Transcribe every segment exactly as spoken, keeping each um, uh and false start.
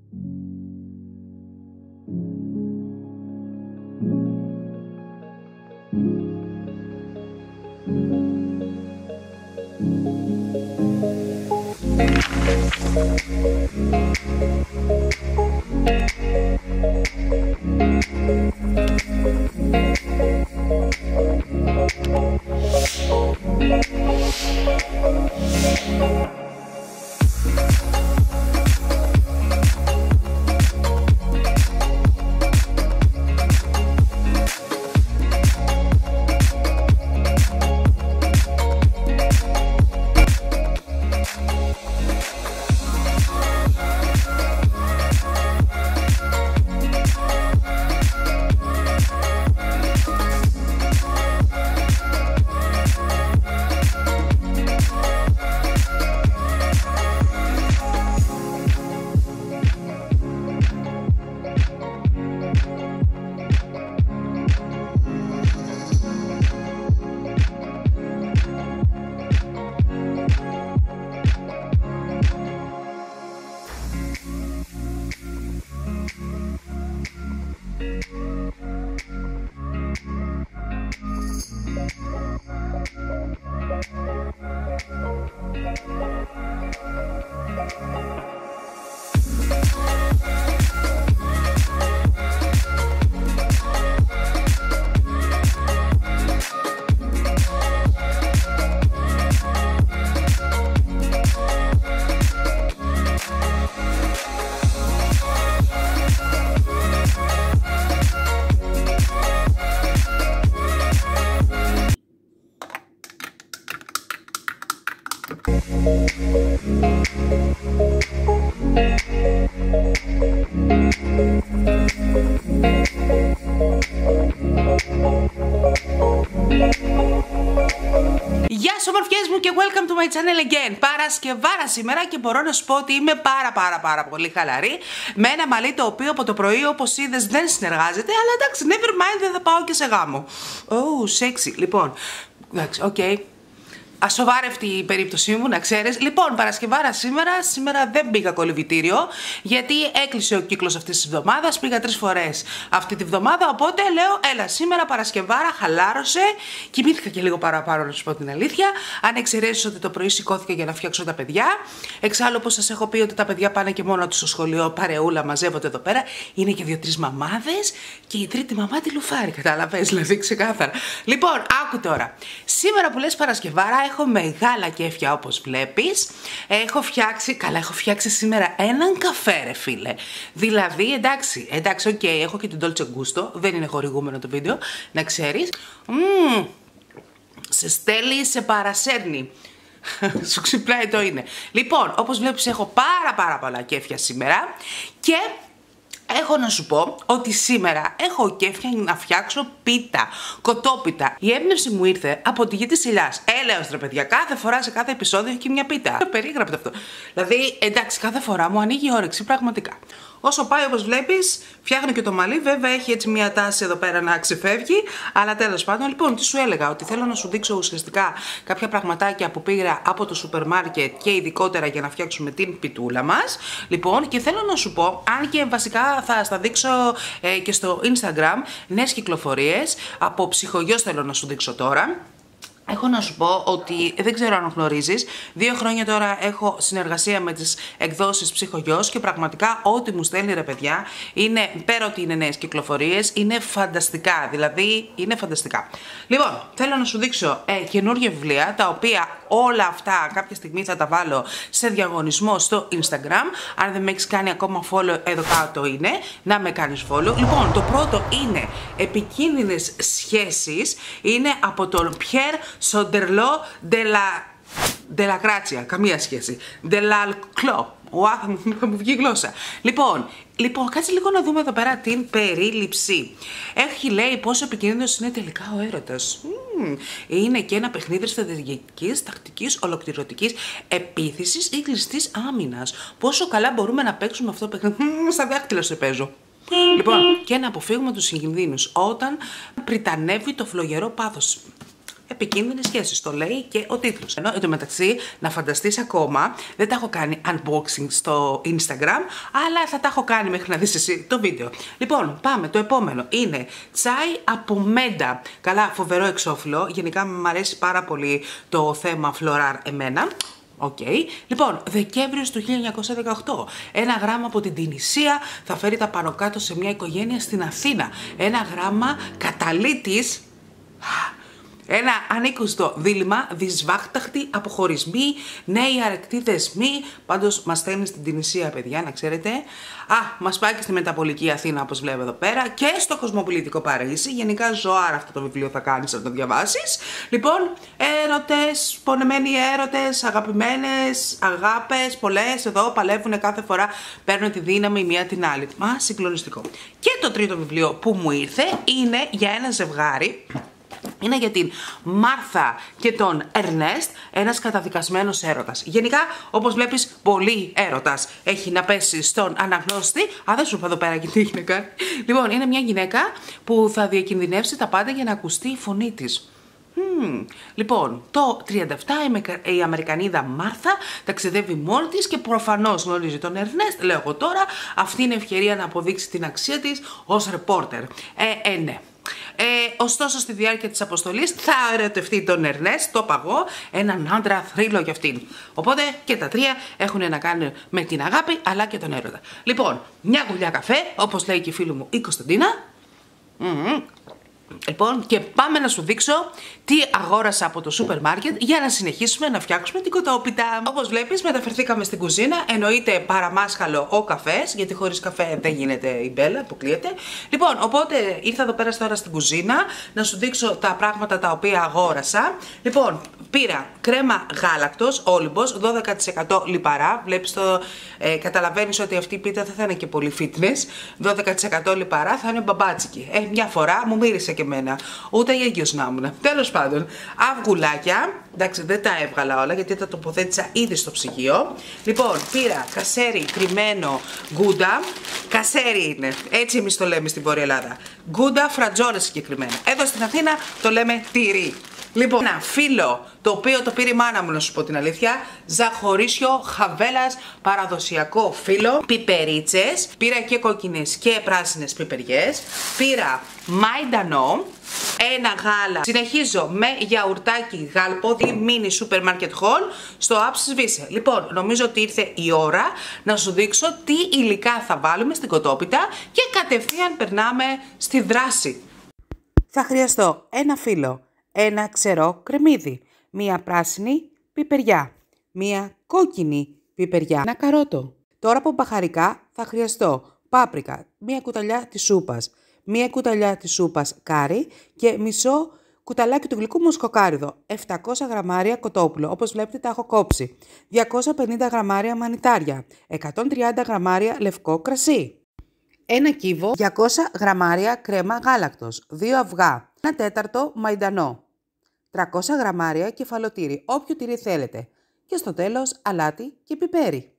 Γεια σου ομορφιές μου και welcome to my channel again. Παρασκευάρα σήμερα και μπορώ να σου πω ότι είμαι πάρα πάρα πάρα πολύ χαλαρή. Με ένα μαλλί το οποίο από το πρωί όπως είδες δεν συνεργάζεται. Αλλά εντάξει, never mind, δεν θα πάω και σε γάμο. Oh, sexy. Λοιπόν, εντάξει, οκ. Okay. Ασοβάρευτη η περίπτωσή μου, να ξέρεις. Λοιπόν, Παρασκευάρα σήμερα. Σήμερα δεν πήγα κολυβητήριο, γιατί έκλεισε ο κύκλος αυτής της εβδομάδας. Πήγα τρεις φορές αυτή τη βδομάδα. Οπότε λέω, έλα σήμερα Παρασκευάρα, χαλάρωσε. Κοιμήθηκα και λίγο παραπάνω, να σου πω την αλήθεια. Αν εξαιρέσεις ότι το πρωί σηκώθηκα για να φτιάξω τα παιδιά. Εξάλλου, όπως σας έχω πει, ότι τα παιδιά πάνε και μόνο τους στο σχολείο, παρεούλα, μαζεύονται εδώ πέρα. Είναι και δύο-τρεις μαμάδες και η τρίτη μαμά τη λουφάρει. Κατάλαβες, δηλαδή ξεκάθαρα. Λοιπόν, άκου τώρα. Σήμερα που λες Παρασκευάρα, έχω μεγάλα κέφια όπως βλέπεις. Έχω φτιάξει, καλά έχω φτιάξει σήμερα έναν καφέ ρε φίλε. Δηλαδή εντάξει, εντάξει οκ, okay, έχω και την Dolce Gusto, δεν είναι χορηγούμενο το βίντεο, να ξέρεις. Mm, σε στέλνει, σε παρασέρνει. Σου ξυπνάει το είναι. Λοιπόν, όπως βλέπεις έχω πάρα πάρα πολλά κέφια σήμερα και έχω να σου πω ότι σήμερα έχω κέφια να φτιάξω πίτα, κοτόπιτα. Η έμπνευση μου ήρθε από τη γη της Ηλιάς. Έλεος ρε παιδιά, κάθε φορά σε κάθε επεισόδιο έχει και μια πίτα. Περίγραπτε αυτό. Δηλαδή, εντάξει, κάθε φορά μου ανοίγει η όρεξη, πραγματικά. Όσο πάει, όπως βλέπεις, φτιάχνω και το μαλλί. Βέβαια, έχει έτσι μια τάση εδώ πέρα να ξεφεύγει. Αλλά τέλος πάντων, λοιπόν, τι σου έλεγα, ότι θέλω να σου δείξω ουσιαστικά κάποια πραγματάκια που πήγα από το σούπερ μάρκετ και ειδικότερα για να φτιάξουμε την πιτούλα μας. Λοιπόν, και θέλω να σου πω, αν και βασικά θα στα δείξω ε, και στο Instagram, νέες κυκλοφορίες. Από ψυχογιός θέλω να σου δείξω τώρα. Έχω να σου πω ότι δεν ξέρω αν γνωρίζεις, δύο χρόνια τώρα έχω συνεργασία με τις εκδόσεις Ψυχογιός και πραγματικά ό,τι μου στέλνει ρε παιδιά είναι, πέρα ότι είναι νέες κυκλοφορίες, είναι φανταστικά, δηλαδή είναι φανταστικά. Λοιπόν, θέλω να σου δείξω ε, καινούργια βιβλία, τα οποία όλα αυτά κάποια στιγμή θα τα βάλω σε διαγωνισμό στο Instagram. Αν δεν με έχεις κάνει ακόμα follow, εδώ κάτω είναι, να με κάνεις follow. Λοιπόν, το πρώτο είναι Επικίνδυνες σχέσεις, είναι από τον Pierre Σοντερλό de la Grazia, καμία σχέση. De la Clo. Ουά, θα μου βγει η γλώσσα. Λοιπόν, λοιπόν, κάτσε λίγο να δούμε εδώ πέρα την περίληψη. Έχει λέει πόσο επικίνδυνος είναι τελικά ο έρωτας. Mm, είναι και ένα παιχνίδι στρατηγικής, τακτικής, ολοκληρωτικής επίθεσης ή κλειστής άμυνας. Πόσο καλά μπορούμε να παίξουμε αυτό το παιχνίδι. Mm, στα δάχτυλα σε παίζω. Λοιπόν, και να αποφύγουμε τους κινδύνους όταν πριτανεύει το φλογερό πάθος. επικίνδυνες σχέσεις. Το λέει και ο τίτλος. Ενώ εν τω μεταξύ, να φανταστείς ακόμα, δεν τα έχω κάνει unboxing στο Instagram, αλλά θα τα έχω κάνει μέχρι να δεις εσύ το βίντεο. Λοιπόν, πάμε. Το επόμενο είναι τσάι από μέντα. Καλά, φοβερό εξώφυλλο. Γενικά μου αρέσει πάρα πολύ το θέμα φλωράρ εμένα. Οκ. Okay. Λοιπόν, Δεκέμβριος του χίλια εννιακόσια δεκαοκτώ. Ένα γράμμα από την Τινησία θα φέρει τα πάνω κάτω σε μια οικογένεια στην Αθήνα. Ένα γράμμα καταλήτης. Ένα ανήκουστο δίλημμα, δυσβάχταχτοι αποχωρισμοί, νέοι αρεκτοί δεσμοί. Πάντως μας στέλνει στην Τινησία, παιδιά, να ξέρετε. Α, μας πάει και στη μεταπολική Αθήνα, όπως βλέπω εδώ πέρα, και στο κοσμοπολιτικό Παρίσι. Γενικά, ζωάρα αυτό το βιβλίο θα κάνεις να το διαβάσεις. Λοιπόν, έρωτες, πονεμένοι έρωτες, αγαπημένες, αγάπες, πολλές εδώ παλεύουν κάθε φορά, παίρνουν τη δύναμη η μία την άλλη. Μα, συγκλονιστικό. Και το τρίτο βιβλίο που μου ήρθε είναι για ένα ζευγάρι. Είναι για την Μάρθα και τον Ερνέστ, ένας καταδικασμένος έρωτας. Γενικά, όπως βλέπεις, πολύ έρωτας έχει να πέσει στον αναγνώστη. Α, δεν σου είπα εδώ πέρα και τι έχει να κάνει. Λοιπόν, είναι μια γυναίκα που θα διακινδυνεύσει τα πάντα για να ακουστεί η φωνή της. Hmm. Λοιπόν, το τριάντα επτά η Αμερικανίδα Μάρθα ταξιδεύει μόνη της και προφανώς γνωρίζει τον Ερνέστ. Λέω εγώ τώρα, αυτή είναι η ευκαιρία να αποδείξει την αξία της ως ρεπόρτερ. Ε, ε, ναι. Ε, ωστόσο, στη διάρκεια της αποστολής θα ερωτευτεί τον Ερνέστ, το παγώ, έναν άντρα θρύλο για αυτήν. Οπότε και τα τρία έχουν να κάνουν με την αγάπη αλλά και τον έρωτα. Λοιπόν, μια γουλιά καφέ, όπως λέει και η φίλη μου η Κωνσταντίνα. Mm-hmm. Λοιπόν, και πάμε να σου δείξω τι αγόρασα από το σούπερ μάρκετ για να συνεχίσουμε να φτιάξουμε την κοτόπιτα. Όπως βλέπεις, μεταφερθήκαμε στην κουζίνα. Εννοείται παραμάσχαλο ο καφές, γιατί χωρίς καφέ δεν γίνεται η μπέλα, αποκλείεται. Λοιπόν, οπότε ήρθα εδώ πέρα τώρα στην κουζίνα να σου δείξω τα πράγματα τα οποία αγόρασα. Λοιπόν, πήρα κρέμα γάλακτος, όλυμπος, δώδεκα τοις εκατό λιπαρά. Βλέπεις το, ε, καταλαβαίνεις ότι αυτή η πίτα δεν θα είναι και πολύ fitness. δώδεκα τοις εκατό λιπαρά θα είναι μπαμπάτσικη. Ε, μια φορά μου μύρισε και εμένα. Ούτε γέγιος να ήμουν. Τέλος πάντων, αυγουλάκια. Εντάξει, δεν τα έβγαλα όλα γιατί τα τοποθέτησα ήδη στο ψυγείο. Λοιπόν, πήρα κασέρι κρυμμένο γκούντα. Κασέρι είναι. Έτσι εμείς το λέμε στην Βόρεια Ελλάδα. Γκούντα φρατζόλες συγκεκριμένα. Εδώ στην Αθήνα το λέμε τυρί. Λοιπόν, ένα φύλλο το οποίο το πήρε η μάνα μου, να σου πω την αλήθεια. Ζαχωρίσιο χαβέλας, παραδοσιακό φύλλο. Πιπερίτσες. Πήρα και κόκκινες και πράσινες πιπεριές. Πήρα μαϊντανό. Ένα γάλα. Συνεχίζω με γιαουρτάκι γάλποδι μίνι σούπερ μάρκετ χολ στο άψη σβήσε. Λοιπόν, νομίζω ότι ήρθε η ώρα να σου δείξω τι υλικά θα βάλουμε στην κοτόπιτα και κατευθείαν περνάμε στη δράση. Θα χρειαστώ ένα φύλλο, ένα ξερό κρεμμύδι, μία πράσινη πιπεριά, μία κόκκινη πιπεριά, ένα καρότο. Τώρα από μπαχαρικά θα χρειαστώ πάπρικα, μία κουταλιά της σούπας, μία κουταλιά της σούπας κάρι και μισό κουταλάκι του γλυκού μοσχοκάριδο, επτακόσια γραμμάρια κοτόπουλο, όπως βλέπετε τα έχω κόψει, διακόσια πενήντα γραμμάρια μανιτάρια, εκατόν τριάντα γραμμάρια λευκό κρασί, ένα κύβο, διακόσια γραμμάρια κρέμα γάλακτος, δύο αυγά, ένα τέταρτο μαϊντανό, τριακόσια γραμμάρια κεφαλοτήρι, όποιο τυρί θέλετε, και στο τέλος αλάτι και πιπέρι.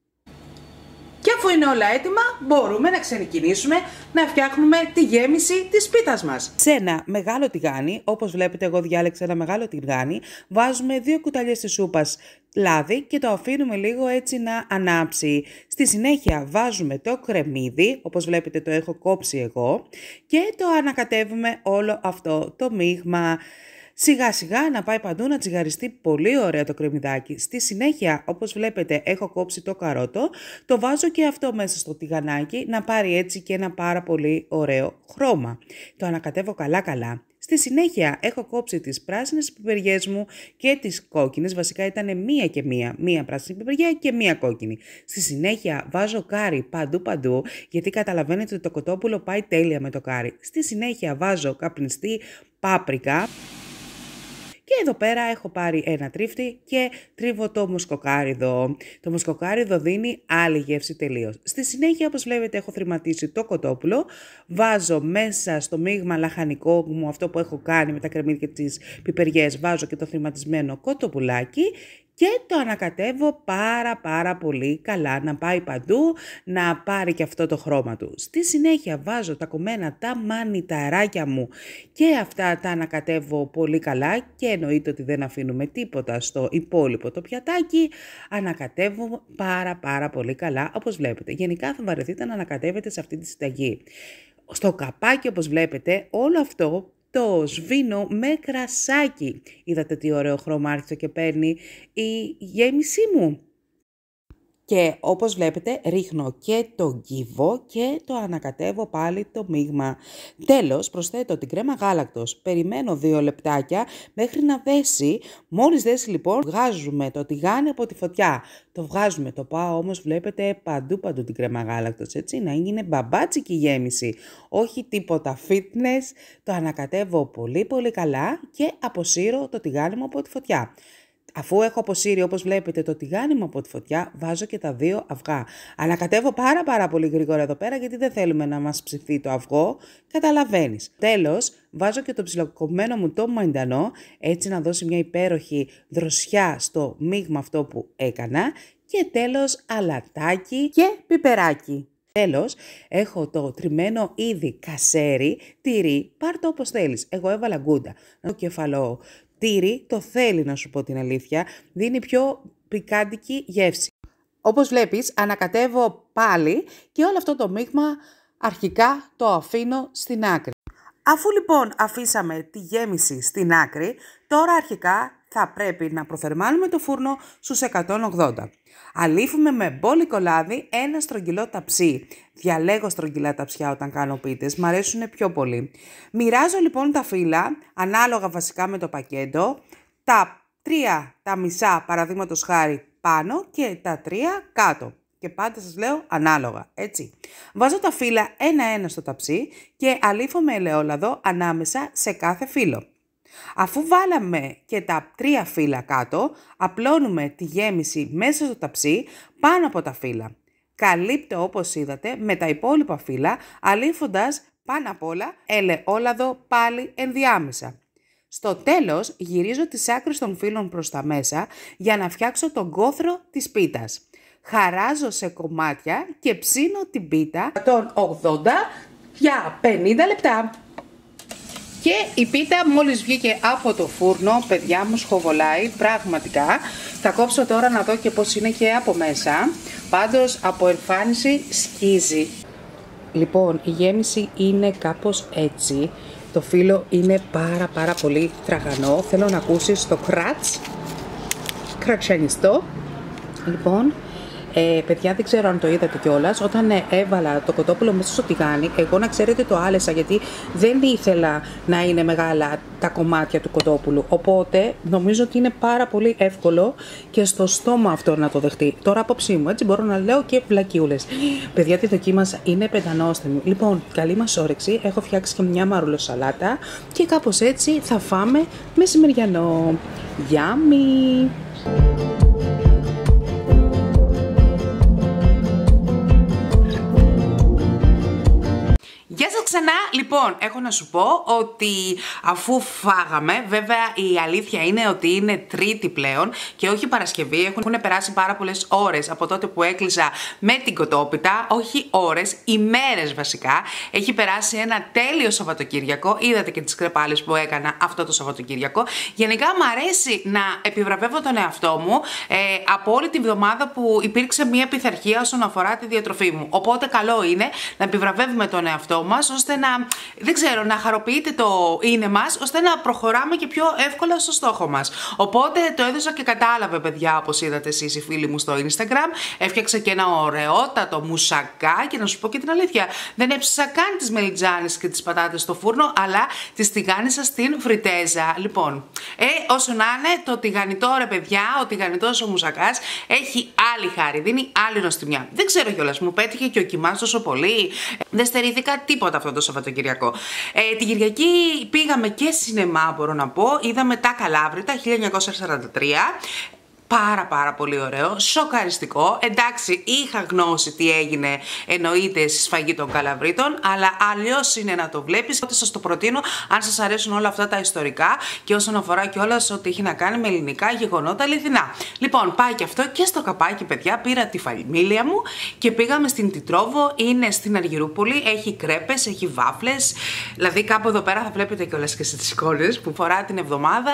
Και αφού είναι όλα έτοιμα, μπορούμε να ξεκινήσουμε να φτιάχνουμε τη γέμιση της πίτας μας. Σε ένα μεγάλο τηγάνι, όπως βλέπετε εγώ διάλεξα ένα μεγάλο τηγάνι, βάζουμε δύο κουταλιές της σούπας λάδι και το αφήνουμε λίγο έτσι να ανάψει. Στη συνέχεια βάζουμε το κρεμμύδι, όπως βλέπετε το έχω κόψει εγώ, και το ανακατεύουμε όλο αυτό το μείγμα. Σιγά σιγά να πάει παντού να τσιγαριστεί πολύ ωραία το κρεμμυδάκι. Στη συνέχεια, όπως βλέπετε, έχω κόψει το καρότο, το βάζω και αυτό μέσα στο τηγανάκι να πάρει έτσι και ένα πάρα πολύ ωραίο χρώμα. Το ανακατεύω καλά καλά. Στη συνέχεια έχω κόψει τις πράσινες πιπεριές μου και τις κόκκινες, βασικά ήταν μία και μία, μία πράσινη πιπεριά και μία κόκκινη. Στη συνέχεια βάζω κάρι παντού παντού, γιατί καταλαβαίνετε ότι το κοτόπουλο πάει τέλεια με το κάρι. Στη συνέχεια βάζω καπνιστή πάπρικα. Και εδώ πέρα έχω πάρει ένα τρίφτη και τρίβω το μοσκοκάριδο. Το μοσκοκάριδο δίνει άλλη γεύση τελείως. Στη συνέχεια, όπως βλέπετε, έχω θρηματίσει το κοτόπουλο. Βάζω μέσα στο μείγμα λαχανικό μου, αυτό που έχω κάνει με τα κρεμμύδια και τις πιπεριές, βάζω και το θρηματισμένο κοτοπουλάκι και το ανακατεύω πάρα πάρα πολύ καλά, να πάει παντού, να πάρει και αυτό το χρώμα του. Στη συνέχεια βάζω τα κομμένα, τα μανιταράκια μου και αυτά τα ανακατεύω πολύ καλά και εννοείται ότι δεν αφήνουμε τίποτα στο υπόλοιπο το πιατάκι. Ανακατεύω πάρα πάρα πολύ καλά, όπως βλέπετε. Γενικά θα βαρεθείτε να ανακατεύετε σε αυτή τη συνταγή. Στο καπάκι, όπως βλέπετε, όλο αυτό το σβήνω με κρασάκι. Είδατε τι ωραίο χρώμα άρχισε και παίρνει η γέμισή μου. Και όπως βλέπετε ρίχνω και το κύβο και το ανακατεύω πάλι το μείγμα. Τέλος προσθέτω την κρέμα γάλακτος. Περιμένω δύο λεπτάκια μέχρι να δέσει. Μόλις δέσει λοιπόν βγάζουμε το τηγάνι από τη φωτιά. Το βγάζουμε, το πάω όμως βλέπετε παντού παντού την κρέμα γάλακτος, έτσι, να είναι μπαμπάτσικη γέμιση. Όχι τίποτα fitness, το ανακατεύω πολύ πολύ καλά και αποσύρω το τηγάνι μου από τη φωτιά. Αφού έχω αποσύρει, όπως βλέπετε, το τηγάνι μου από τη φωτιά, βάζω και τα δύο αυγά. Ανακατεύω πάρα πάρα πολύ γρήγορα εδώ πέρα, γιατί δεν θέλουμε να μας ψηθεί το αυγό, καταλαβαίνεις. Τέλος, βάζω και το ψιλοκομμένο μου το μαϊντανό, έτσι να δώσει μια υπέροχη δροσιά στο μείγμα αυτό που έκανα. Και τέλος, αλατάκι και πιπεράκι. Τέλος, έχω το τριμμένο ήδη κασέρι, τυρί, πάρ' το όπως θέλεις. Εγώ έβαλα γκούντα, το κεφαλό. Τύρι το θέλει, να σου πω την αλήθεια, δίνει πιο πικάντικη γεύση. Όπως βλέπεις ανακατεύω πάλι και όλο αυτό το μείγμα αρχικά το αφήνω στην άκρη. Αφού λοιπόν αφήσαμε τη γέμιση στην άκρη, τώρα αρχικά θα πρέπει να προθερμάνουμε το φούρνο στους εκατόν ογδόντα. Αλείφουμε με μπόλικο λάδι ένα στρογγυλό ταψί. Διαλέγω στρογγυλά ταψιά όταν κάνω πίτες, μ' αρέσουν πιο πολύ. Μοιράζω λοιπόν τα φύλλα, ανάλογα βασικά με το πακέτο, τα τρία, τα μισά παραδείγματος χάρη πάνω και τα τρία κάτω. Και πάντα σας λέω ανάλογα, έτσι. Βάζω τα φύλλα ένα-ένα στο ταψί και αλείφω με ελαιόλαδο ανάμεσα σε κάθε φύλλο. Αφού βάλαμε και τα τρία φύλλα κάτω, απλώνουμε τη γέμιση μέσα στο ταψί πάνω από τα φύλλα. Καλύπτω όπως είδατε με τα υπόλοιπα φύλλα, αλείφοντας πάνω απ' όλα ελαιόλαδο πάλι ενδιάμεσα. Στο τέλος γυρίζω τις άκρες των φύλλων προς τα μέσα για να φτιάξω τον κόθρο της πίτας. Χαράζω σε κομμάτια και ψήνω την πίτα εκατόν ογδόντα για πενήντα λεπτά. Και η πίτα μόλις βγήκε από το φούρνο, παιδιά μου, σχοβολάει πραγματικά. Θα κόψω τώρα να δω και πώς είναι και από μέσα. Πάντως από εμφάνιση σκίζει. Λοιπόν, η γέμιση είναι κάπως έτσι. Το φύλλο είναι πάρα πάρα πολύ τραγανό. Θέλω να ακούσεις το κράτς. Κρατσανιστό. Λοιπόν, Ε, παιδιά, δεν ξέρω αν το είδατε κιόλας. Όταν ε, έβαλα το κοτόπουλο μέσα στο τηγάνι, εγώ να ξέρετε το άλεσα γιατί δεν ήθελα να είναι μεγάλα τα κομμάτια του κοτόπουλου. Οπότε νομίζω ότι είναι πάρα πολύ εύκολο και στο στόμα αυτό να το δεχτεί. Τώρα απόψη μου, έτσι μπορώ να λέω και βλακιούλες. Παιδιά, τη δοκίμασα, είναι πεντανόστιμη. Λοιπόν, καλή μας όρεξη. Έχω φτιάξει και μια μαρουλοσαλάτα και κάπως έτσι θα φάμε μεσημεριανό. Yummy! Γεια σας ξανά. Λοιπόν, έχω να σου πω ότι αφού φάγαμε, βέβαια η αλήθεια είναι ότι είναι Τρίτη πλέον και όχι Παρασκευή. Έχουν περάσει πάρα πολλές ώρες από τότε που έκλεισα με την κοτόπιτα. Όχι ώρες, ημέρες βασικά. Έχει περάσει ένα τέλειο Σαββατοκύριακο. Είδατε και τις κρεπάλες που έκανα αυτό το Σαββατοκύριακο. Γενικά μου αρέσει να επιβραβεύω τον εαυτό μου ε, από όλη τη βδομάδα που υπήρξε μια πειθαρχία όσον αφορά τη διατροφή μου. Οπότε καλό είναι να επιβραβεύουμε τον εαυτό μας, ώστε να, δεν ξέρω, να χαροποιείται το είναι μας, ώστε να προχωράμε και πιο εύκολα στο στόχο μας. Οπότε το έδωσα και κατάλαβε, παιδιά, όπως είδατε εσείς οι φίλοι μου στο Instagram. Έφτιαξα και ένα ωραιότατο μουσακά και να σου πω και την αλήθεια, δεν έψασα καν τις μελιτζάνες και τις πατάτες στο φούρνο, αλλά τις τηγάνισα στην φριτέζα. Λοιπόν, ε, όσο να είναι, το τηγανιτό, ρε παιδιά, ο τηγανιτός ο μουσακάς έχει άλλη χάρη, δίνει άλλη νοστιμιά. Δεν ξέρω κιόλας, μου πέτυχε και ο κοιμάς τόσο πολύ. Δεν στερήθηκα τίποτα αυτό το Σαββατοκυριακό. Ε, την Κυριακή πήγαμε και σινεμά, μπορώ να πω. Είδαμε τα Καλάβρητα χίλια εννιακόσια σαράντα τρία. πάρα πάρα πολύ ωραίο, σοκαριστικό. Εντάξει, είχα γνώση τι έγινε, εννοείται, στη σφαγή των Καλαβρίτων, αλλά αλλιώς είναι να το βλέπεις. Οπότε σας το προτείνω, αν σας αρέσουν όλα αυτά τα ιστορικά και όσον αφορά κιόλας ό,τι έχει να κάνει με ελληνικά γεγονότα αληθινά. Λοιπόν, πάει και αυτό και στο καπάκι, παιδιά, πήρα τη φαμίλια μου και πήγαμε στην Τιτρόβο, είναι στην Αργυρούπολη, έχει κρέπες, έχει βάφλες, δηλαδή κάπου εδώ πέρα θα βλέπετε κιόλας και στις εικόνες που φορά την εβδομάδα.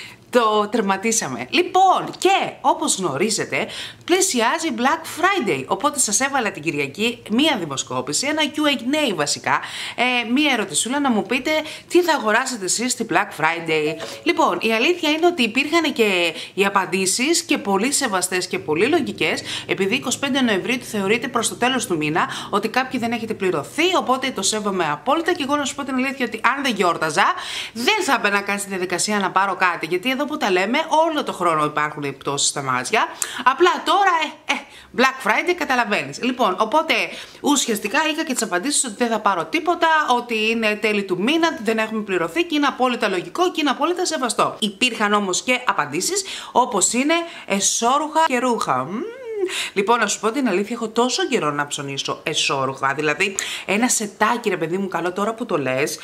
Το τερματίσαμε. Λοιπόν, και όπως γνωρίζετε, πλησιάζει Black Friday. Οπότε σας έβαλα την Κυριακή μία δημοσκόπηση, ένα κιου έι έι βασικά, ε, μία ερωτησούλα να μου πείτε τι θα αγοράσετε εσείς στη Black Friday. Λοιπόν, η αλήθεια είναι ότι υπήρχαν και οι απαντήσεις και πολύ σεβαστές και πολύ λογικές, επειδή εικοστή πέμπτη Νοεμβρίου θεωρείται προς το τέλος του μήνα, ότι κάποιοι δεν έχετε πληρωθεί, οπότε το σέβομαι απόλυτα. Και εγώ να σου πω την αλήθεια ότι αν δεν γιόρταζα, δεν θα έπαιρνα καν στη διαδικασία να πάρω κάτι, γιατί εδώ που τα λέμε, όλο το χρόνο υπάρχουν οι πτώσεις στα μάτια. Απλά τώρα, ε, ε, Black Friday καταλαβαίνεις. Λοιπόν, οπότε ουσιαστικά είχα και τις απαντήσεις ότι δεν θα πάρω τίποτα, ότι είναι τέλη του μήνα, ότι δεν έχουμε πληρωθεί και είναι απόλυτα λογικό και είναι απόλυτα σεβαστό. Υπήρχαν όμως και απαντήσεις όπως είναι εσώρουχα και ρούχα. Λοιπόν, να σου πω την αλήθεια, έχω τόσο καιρό να ψωνίσω εσώρουχα. Δηλαδή, ένα σετάκι, ρε παιδί μου, καλό τώρα που το λες,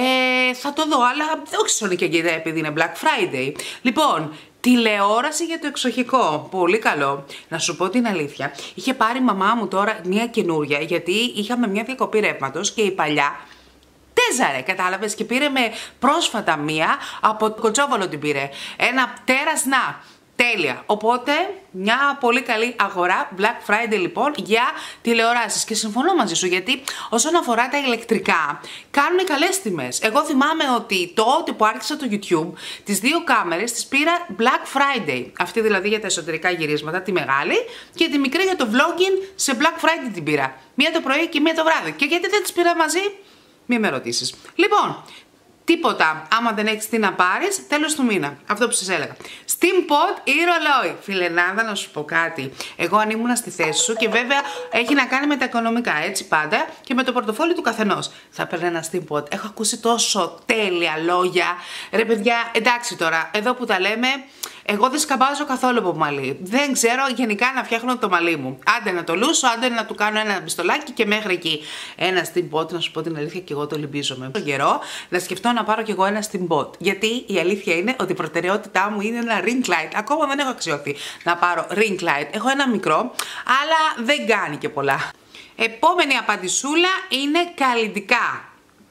ε, θα το δω, αλλά όχι σώνει και αγκίδα επειδή είναι Black Friday. Λοιπόν, τηλεόραση για το εξοχικό. Πολύ καλό. Να σου πω την αλήθεια. Είχε πάρει η μαμά μου τώρα μια καινούρια, γιατί είχαμε μια διακοπή ρεύματος και η παλιά τέζαρε, κατάλαβες, και πήρε με πρόσφατα μία από το Κοτσόβολο την πήρε. Ένα τέρας να. Τέλεια. Οπότε, μια πολύ καλή αγορά Black Friday λοιπόν για τηλεοράσεις. Και συμφωνώ μαζί σου, γιατί όσον αφορά τα ηλεκτρικά, κάνουν καλές τιμές. Εγώ θυμάμαι ότι τότε που άρχισα το YouTube, τις δύο κάμερες τις πήρα Black Friday. Αυτή δηλαδή για τα εσωτερικά γυρίσματα, τη μεγάλη, και τη μικρή για το vlogging σε Black Friday την πήρα. Μία το πρωί και μία το βράδυ. Και γιατί δεν τις πήρα μαζί, μη με ρωτήσεις. Λοιπόν, τίποτα, άμα δεν έχεις τι να πάρεις, τέλος του μήνα. Αυτό που σας έλεγα. Steam Pot ή ρολόι. Φιλενάδα, να σου πω κάτι. Εγώ αν ήμουν στη θέση σου, και βέβαια έχει να κάνει με τα οικονομικά, έτσι πάντα, και με το πορτοφόλι του καθενός. Θα παίρνω ένα Steam Pot. Έχω ακούσει τόσο τέλεια λόγια. Ρε παιδιά, εντάξει τώρα, εδώ που τα λέμε, εγώ δεν σκαμπάζω καθόλου από μαλλί. Δεν ξέρω γενικά να φτιάχνω το μαλλί μου. Άντε να το λούσω, άντε να του κάνω ένα πιστολάκι και μέχρι εκεί. Ένα Steam Pot, να σου πω την αλήθεια, και εγώ το λυμπίζομαι. Τον καιρό να σκεφτώ να πάρω κι εγώ ένα Steam Pot. Γιατί η αλήθεια είναι ότι η προτεραιότητά μου είναι ένα ring light. Ακόμα δεν έχω αξιωθεί να πάρω ring light. Έχω ένα μικρό, αλλά δεν κάνει και πολλά. Επόμενη απαντησούλα είναι καλλυντικά.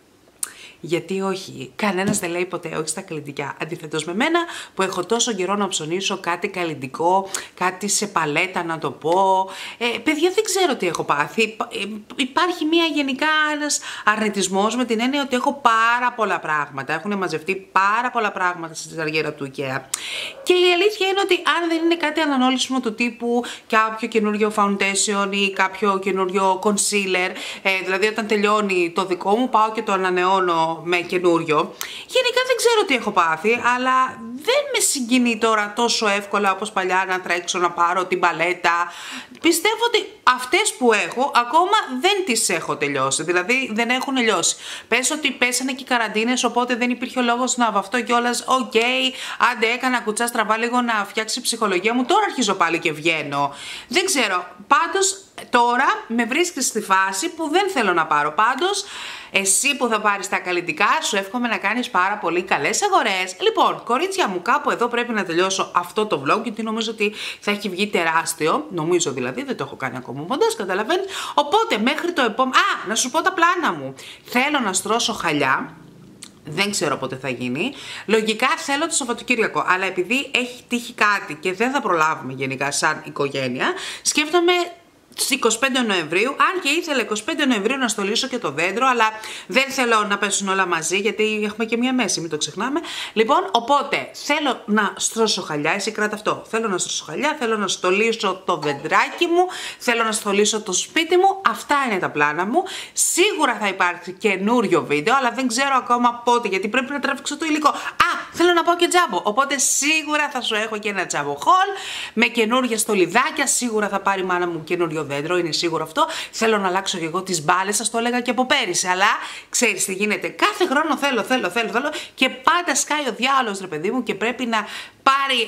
Γιατί όχι, κανένας δεν λέει ποτέ όχι στα καλλυντικά. Αντιθέτως με μένα που έχω τόσο καιρό να ψωνίσω κάτι καλλυντικό, κάτι σε παλέτα να το πω. Ε, παιδιά, δεν ξέρω τι έχω πάθει. Ε, υπάρχει μια γενικά ένας αρνητισμός με την έννοια ότι έχω πάρα πολλά πράγματα. Έχουν μαζευτεί πάρα πολλά πράγματα στη ζαριέρα του IKEA. Και η αλήθεια είναι ότι αν δεν είναι κάτι ανανόλυσιμο του τύπου κάποιο καινούριο foundation ή κάποιο καινούριο concealer, ε, δηλαδή όταν τελειώνει το δικό μου πάω και το ανανεώνω με καινούριο. Γενικά δεν ξέρω τι έχω πάθει, αλλά δεν με συγκινεί τώρα τόσο εύκολα όπως παλιά να τρέξω να πάρω την παλέτα. Πιστεύω ότι αυτές που έχω ακόμα δεν τις έχω τελειώσει, δηλαδή δεν έχουν λιώσει. Πες ότι πέσανε και οι καραντίνες, οπότε δεν υπήρχε ο λόγος να βαφτώ κιόλας. Οκ, okay, άντε έκανα κουτσά στραβά λίγο να φτιάξει η ψυχολογία μου, τώρα αρχίζω πάλι και βγαίνω. Δεν ξέρω, πάντως τώρα με βρίσκεις στη φάση που δεν θέλω να πάρω. Πάντως, εσύ που θα πάρεις τα καλλυντικά, σου εύχομαι να κάνεις πάρα πολύ καλές αγορές. Λοιπόν, κορίτσια μου, κάπου εδώ πρέπει να τελειώσω αυτό το vlog, γιατί νομίζω ότι θα έχει βγει τεράστιο. Νομίζω δηλαδή, δεν το έχω κάνει ακόμα μοντάζ, καταλαβαίνεις. Οπότε, μέχρι το επόμενο. Α, να σου πω τα πλάνα μου. Θέλω να στρώσω χαλιά. Δεν ξέρω πότε θα γίνει. Λογικά θέλω το Σαββατοκύριακο, αλλά επειδή έχει τύχει κάτι και δεν θα προλάβουμε γενικά σαν οικογένεια, σκέφτομαι στις εικοστή πέμπτη Νοεμβρίου, αν και ήθελα εικοστή πέμπτη Νοεμβρίου να στολίσω και το δέντρο, αλλά δεν θέλω να πέσουν όλα μαζί, γιατί έχουμε και μία μέση, μην το ξεχνάμε. Λοιπόν, οπότε θέλω να στρώσω χαλιά, εσύ κράτα αυτό. Θέλω να στρώσω χαλιά, θέλω να στολίσω το δεντράκι μου, θέλω να στολίσω το σπίτι μου. Αυτά είναι τα πλάνα μου. Σίγουρα θα υπάρξει καινούριο βίντεο, αλλά δεν ξέρω ακόμα πότε, γιατί πρέπει να τραβήξω το υλικό. Α, θέλω να πάω και τζάμπο. Οπότε σίγουρα θα σου έχω και ένα τζάμπο haul με καινούργια στολιδάκια. Σίγουρα θα πάρει η μάνα μου καινούριο δέντρο, είναι σίγουρο αυτό. Θέλω να αλλάξω και εγώ τις μπάλες, σας το έλεγα και από πέρυσι. Αλλά ξέρεις τι γίνεται. Κάθε χρόνο θέλω, θέλω, θέλω, θέλω. Και πάντα σκάει ο διάολος, ρε παιδί μου, και πρέπει να πάρει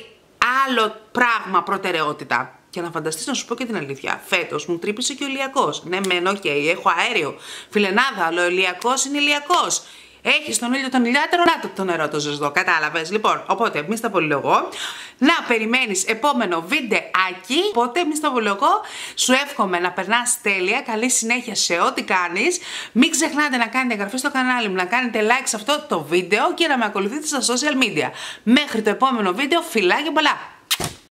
άλλο πράγμα προτεραιότητα. Και να φανταστείς, να σου πω και την αλήθεια, φέτος μου τρύπησε και ο ηλιακός. Ναι, μεν, οκ, okay, έχω αέριο, φιλενάδα, αλλά ο ηλιακός είναι ηλιακός. Έχει τον ήλιο τον ηλιάτερο, να το, το νερό το ζεστό. Κατάλαβες. Λοιπόν, οπότε μη στα πολυλογώ. Να περιμένεις επόμενο βιντεάκι. Οπότε μη στα πολυλογώ. Σου εύχομαι να περνάς τέλεια. Καλή συνέχεια σε ό,τι κάνεις. Μην ξεχνάτε να κάνετε εγγραφή στο κανάλι μου, να κάνετε like σε αυτό το βίντεο και να με ακολουθείτε στα social media. Μέχρι το επόμενο βίντεο, φιλάκια πολλά!